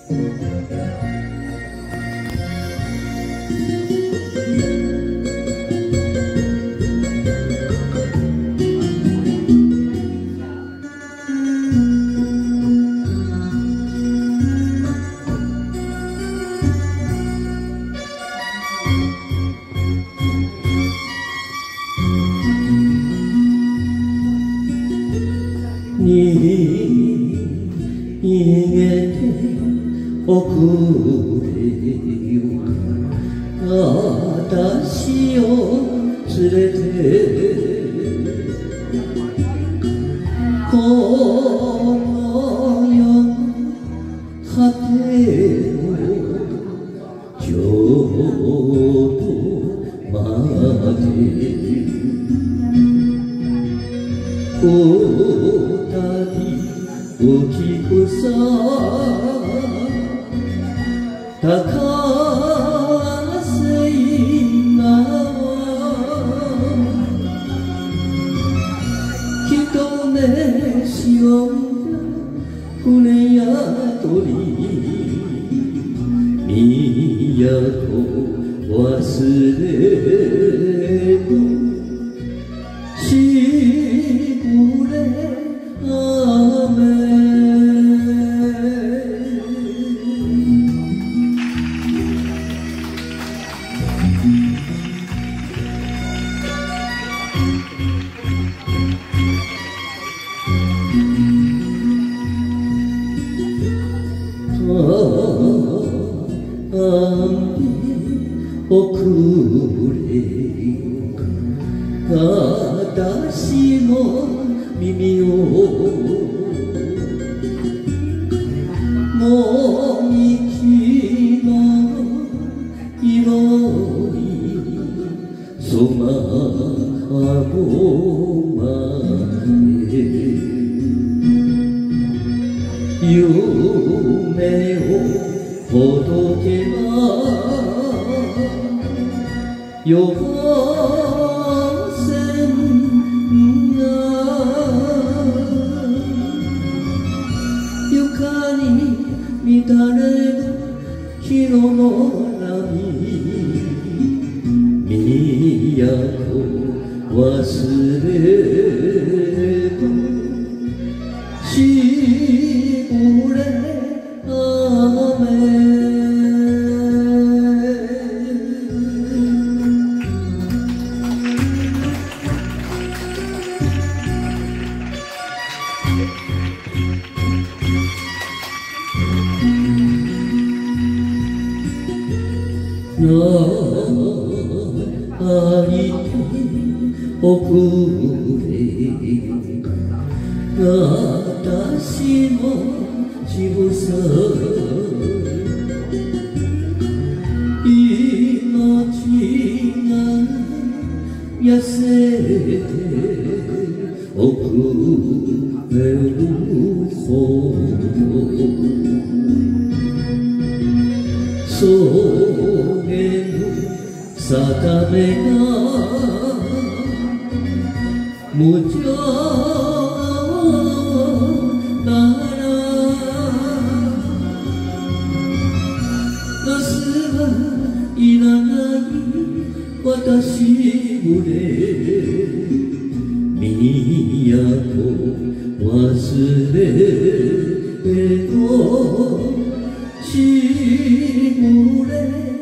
逃げておくれよ私を連れてこの世の果ての京都まで二人おきくさ高瀬川人ねしおんだ船や鳥都忘れのしぐれ雨おくれよ私の耳をもみじの色に染まるまで夢を届けばよせんが床に乱れる日の波都忘れとしぐれ雨泣いておくれ私の乳房命が痩せておくれるほどそげの定めが無情なら明日はいらない私ぐれ都忘れとしぐれ